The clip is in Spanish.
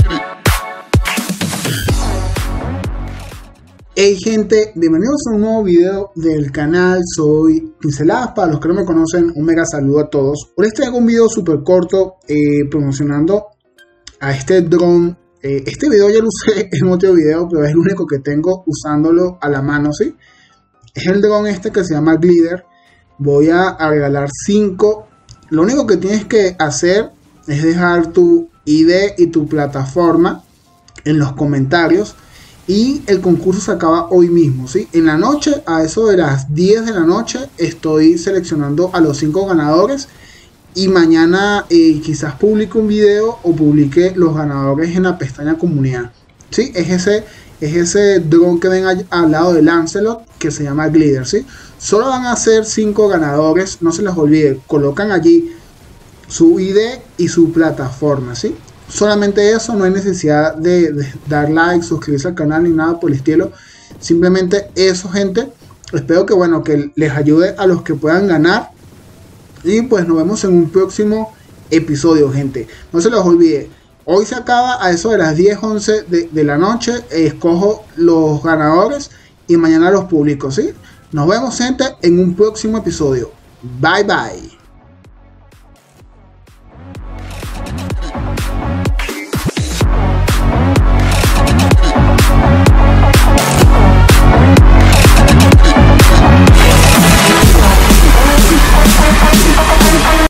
Hey gente, bienvenidos a un nuevo video del canal. Soy Pinceladas, para los que no me conocen, un mega saludo a todos. Hoy les traigo un video súper corto promocionando a este dron. Este video ya lo usé en otro video, pero es el único que tengo usándolo a la mano, ¿sí? Es el dron este que se llama Glider. Voy a regalar 5. Lo único que tienes que hacer es dejar tu ID y tu plataforma en los comentarios. Y el concurso se acaba hoy mismo, ¿sí? En la noche, a eso de las 10 de la noche, estoy seleccionando a los 5 ganadores. Y mañana quizás publique un video o publique los ganadores en la pestaña comunidad, ¿sí? Es ese dron que ven al lado de Lancelot, que se llama Glider, ¿sí? Solo van a ser 5 ganadores, no se les olvide. Colocan allí su ID y su plataforma, ¿sí? Solamente eso, no hay necesidad de dar like, suscribirse al canal ni nada por el estilo. Simplemente eso, gente. Espero que que les ayude a los que puedan ganar. Y pues nos vemos en un próximo episodio, gente. No se les olvide, hoy se acaba a eso de las 10-11 de la noche. Escojo los ganadores y mañana los publico, ¿sí? Nos vemos, gente, en un próximo episodio. Bye bye.